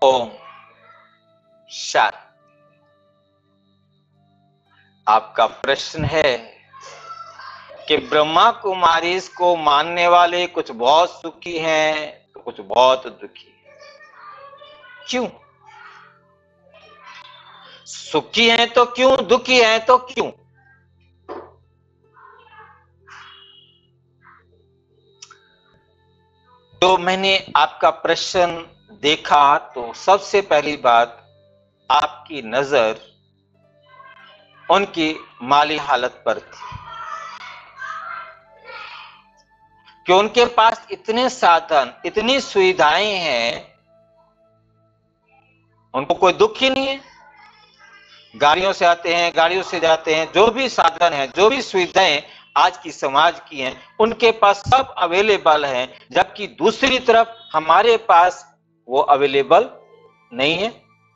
ओम शांति। आपका प्रश्न है कि ब्रह्मा कुमारी को मानने वाले कुछ बहुत सुखी हैं तो कुछ बहुत दुखी हैं। क्यों सुखी हैं तो क्यों, दुखी हैं तो क्यों? तो मैंने आपका प्रश्न देखा तो सबसे पहली बात आपकी नजर उनकी माली हालत पर थी कि उनके पास इतने साधन, इतनी सुविधाएं हैं, उनको कोई दुख ही नहीं है। गाड़ियों से आते हैं, गाड़ियों से जाते हैं, जो भी साधन है, जो भी सुविधाएं आज की समाज की हैं, उनके पास सब अवेलेबल हैं, जबकि दूसरी तरफ हमारे पास वो अवेलेबल नहीं है।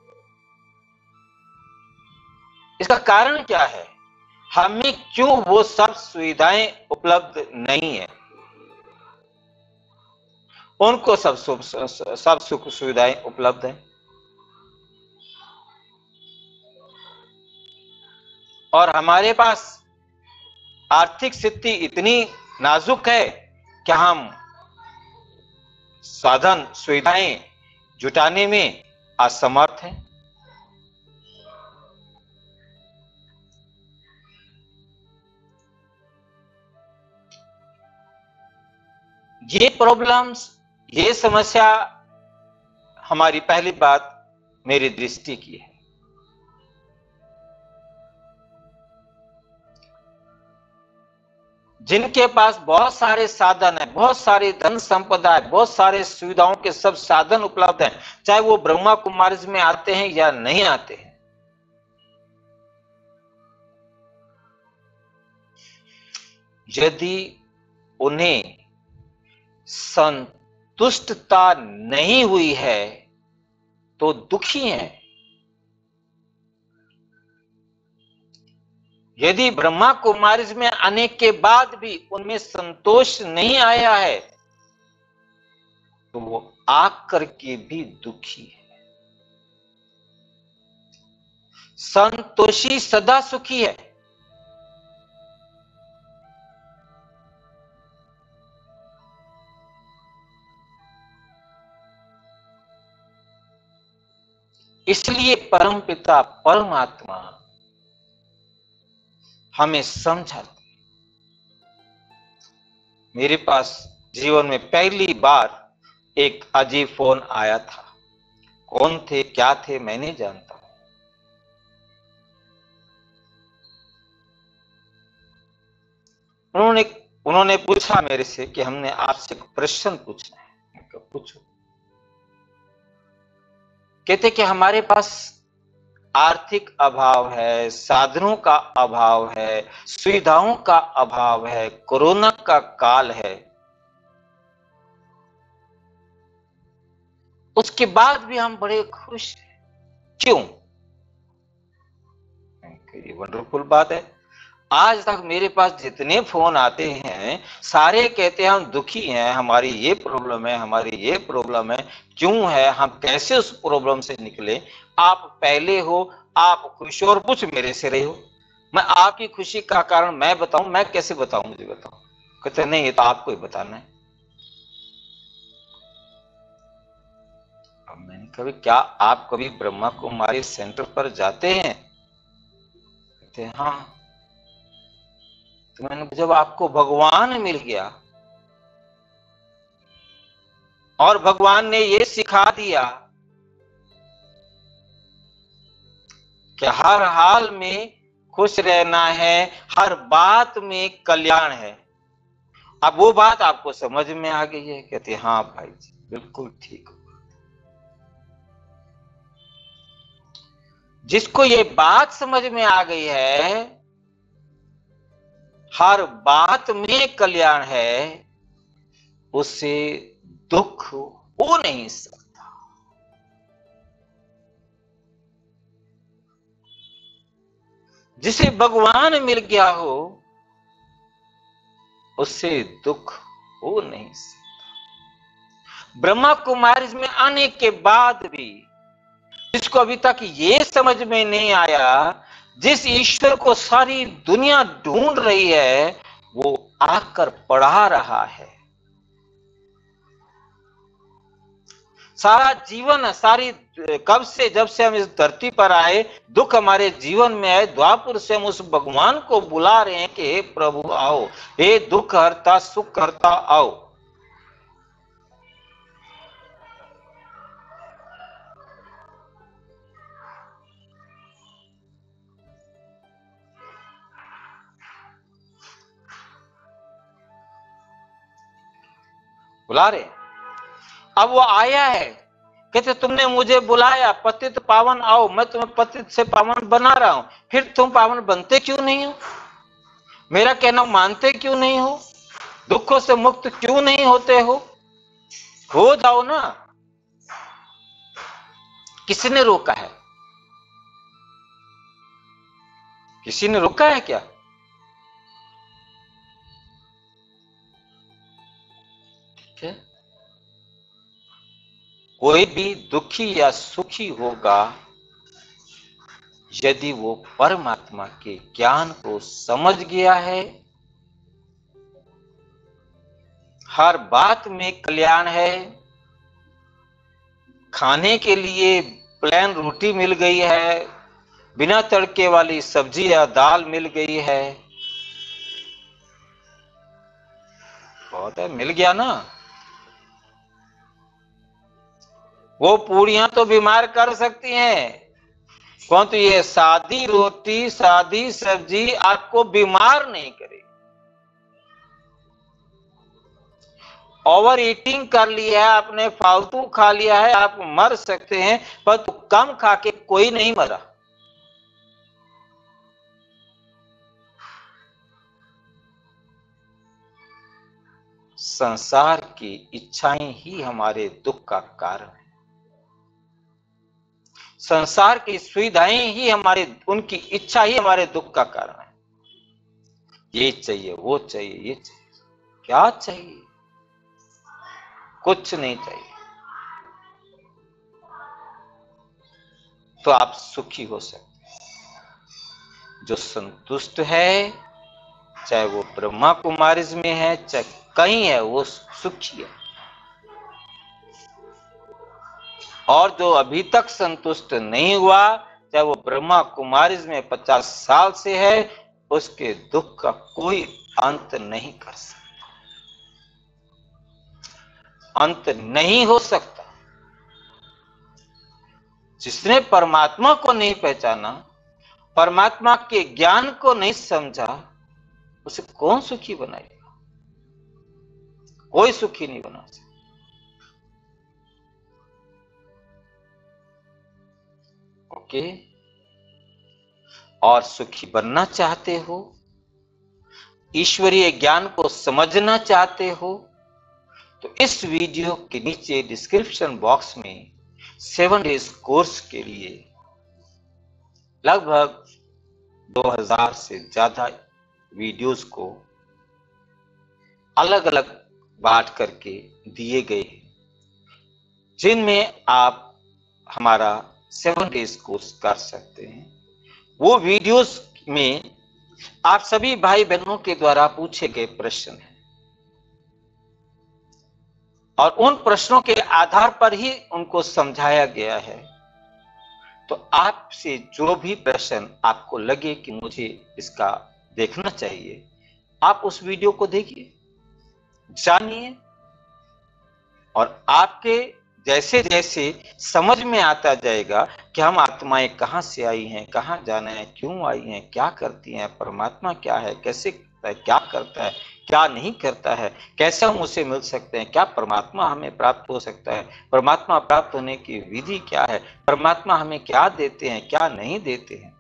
इसका कारण क्या है? हमें क्यों वो सब सुविधाएं उपलब्ध नहीं है? उनको सब सुख सुविधाएं उपलब्ध हैं और हमारे पास आर्थिक स्थिति इतनी नाजुक है कि हम साधन सुविधाएं जुटाने में असमर्थ हैं। ये प्रॉब्लम्स, ये समस्या हमारी पहली बात मेरी दृष्टि की है। जिनके पास बहुत सारे साधन है, बहुत सारी धन संपदा है, बहुत सारे सुविधाओं के सब साधन उपलब्ध हैं, चाहे वो ब्रह्मा कुमारी में आते हैं या नहीं आते हैं, यदि उन्हें संतुष्टता नहीं हुई है तो दुखी हैं। यदि ब्रह्मा कुमारी में आने के बाद भी उनमें संतोष नहीं आया है तो वो आकर के भी दुखी है। संतोषी सदा सुखी है। इसलिए परमपिता परमात्मा हमें समझाते। मेरे पास जीवन में पहली बार एक अजीब फोन आया था। कौन थे, क्या थे, मैं नहीं जानता। उन्होंने पूछा मेरे से कि हमने आपसे प्रश्न पूछना है। पूछो। कहते कि हमारे पास आर्थिक अभाव है, साधनों का अभाव है, सुविधाओं का अभाव है, कोरोना का काल है, उसके बाद भी हम बड़े खुश हैं। क्यों? ये वंडरफुल बात है। आज तक मेरे पास जितने फोन आते हैं सारे कहते हैं हम दुखी हैं, हमारी ये प्रॉब्लम है, हमारी ये प्रॉब्लम है। क्यों है? हम कैसे उस प्रॉब्लम से निकले? आप पहले हो, आप खुश हो और पूछ मेरे से रहे हो। मैं आपकी खुशी का कारण मैं बताऊं? मैं कैसे बताऊं? मुझे बताओ। कहते नहीं, ये तो आपको ही बताना है। अब मैंने कभी, क्या आप कभी ब्रह्मा कुमारी सेंटर पर जाते हैं? कहते हाँ। तो मैंने, जब आपको भगवान मिल गया और भगवान ने ये सिखा दिया कि हर हाल में खुश रहना है, हर बात में कल्याण है, अब वो बात आपको समझ में आ गई है? कहते हाँ भाई जी, बिल्कुल ठीक। जिसको ये बात समझ में आ गई है, हर बात में कल्याण है, उससे दुख हो नहीं सकता। जिसे भगवान मिल गया हो उससे दुख हो नहीं सकता। ब्रह्मा कुमारी में आने के बाद भी जिसको अभी तक ये समझ में नहीं आया, जिस ईश्वर को सारी दुनिया ढूंढ रही है, वो आकर पढ़ा रहा है। सारा जीवन, सारी कब से, जब से हम इस धरती पर आए, दुख हमारे जीवन में आए, द्वापुर से हम उस भगवान को बुला रहे हैं कि हे प्रभु आओ, हे दुख हरता सुख हरता आओ। बुला रहे। अब वो आया है, कहते तुमने मुझे बुलाया, पतित पावन आओ, मैं तुम्हें पतित से पावन बना रहा हूं, फिर तुम पावन बनते क्यों नहीं हो? मेरा कहना मानते क्यों नहीं हो? दुखों से मुक्त क्यों नहीं होते हो जाओ ना। किसने रोका है? किसी ने रोका है क्या? ठीक है, कोई भी दुखी या सुखी होगा यदि वो परमात्मा के ज्ञान को समझ गया है। हर बात में कल्याण है। खाने के लिए प्लेन रोटी मिल गई है, बिना तड़के वाली सब्जी या दाल मिल गई है, बहुत है, मिल गया ना। वो पूड़ियां तो बीमार कर सकती हैं, परंतु ये सादी रोटी, सादी सब्जी आपको बीमार नहीं करेगी। ओवर ईटिंग कर लिया है आपने, फालतू खा लिया है, आप मर सकते हैं, पर तो कम खा के कोई नहीं मरा। संसार की इच्छाएं ही हमारे दुख का कारण है। संसार की सुविधाएं ही हमारे, उनकी इच्छा ही हमारे दुख का कारण है। ये चाहिए, वो चाहिए, ये चाहिए, क्या चाहिए? कुछ नहीं चाहिए। तो आप सुखी हो सकते हैं। जो संतुष्ट है, चाहे वो ब्रह्मा कुमारीज में है, चाहे कहीं है, वो सुखी है। और जो अभी तक संतुष्ट नहीं हुआ, चाहे वो ब्रह्मा कुमारीज में 50 साल से है, उसके दुख का कोई अंत नहीं कर सकता, अंत नहीं हो सकता। जिसने परमात्मा को नहीं पहचाना, परमात्मा के ज्ञान को नहीं समझा, उसे कौन सुखी बनाएगा? कोई सुखी नहीं बना सकता। ओके, और सुखी बनना चाहते हो, ईश्वरीय ज्ञान को समझना चाहते हो, तो इस वीडियो के नीचे डिस्क्रिप्शन बॉक्स में 7 डेज कोर्स के लिए लगभग 2000 से ज्यादा वीडियोस को अलग अलग बांट करके दिए गए हैं, जिनमें आप हमारा 7 डेज कोर्स कर सकते हैं। वो वीडियोस में आप सभी भाई बहनों के द्वारा पूछे गए प्रश्न हैं, और उन प्रश्नों के आधार पर ही उनको समझाया गया है। तो आपसे जो भी प्रश्न आपको लगे कि मुझे इसका देखना चाहिए, आप उस वीडियो को देखिए, जानिए, और आपके जैसे जैसे समझ में आता जाएगा कि हम आत्माएं कहां से आई हैं, कहां जाना है, क्यों आई हैं, क्या करती हैं, परमात्मा क्या है, कैसे करता है, क्या करता है, क्या नहीं करता है, कैसे हम उसे मिल सकते हैं, क्या परमात्मा हमें प्राप्त हो सकता है, परमात्मा प्राप्त होने की विधि क्या है, परमात्मा हमें क्या देते हैं, क्या नहीं देते हैं।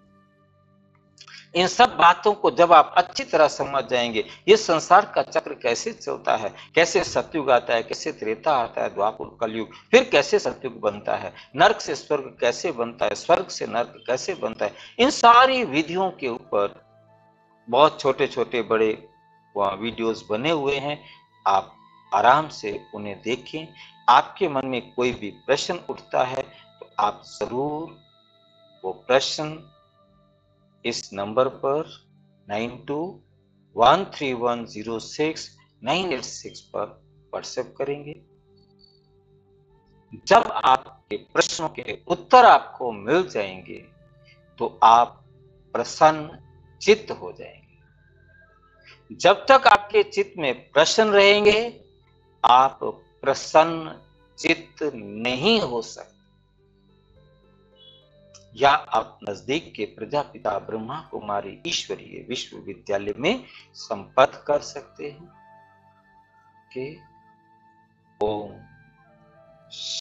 इन सब बातों को जब आप अच्छी तरह समझ जाएंगे, ये संसार का चक्र कैसे चलता है, कैसे सतयुग आता है, कैसे त्रेता आता है, द्वापर कलयुग, फिर कैसे सतयुग बनता है, नरक से स्वर्ग कैसे बनता है, स्वर्ग से नरक कैसे बनता है, इन सारी विधियों के ऊपर बहुत छोटे छोटे बड़े वीडियोस बने हुए हैं। आप आराम से उन्हें देखें। आपके मन में कोई भी प्रश्न उठता है तो आप जरूर वो प्रश्न इस नंबर पर 9213106986 पर व्हाट्सएप करेंगे। जब आपके प्रश्नों के उत्तर आपको मिल जाएंगे तो आप प्रसन्न चित्त हो जाएंगे। जब तक आपके चित्त में प्रश्न रहेंगे आप प्रसन्न चित्त नहीं हो सकते। या आप नजदीक के प्रजापिता ब्रह्मा कुमारी ईश्वरीय विश्वविद्यालय में संपर्क कर सकते हैं। ओम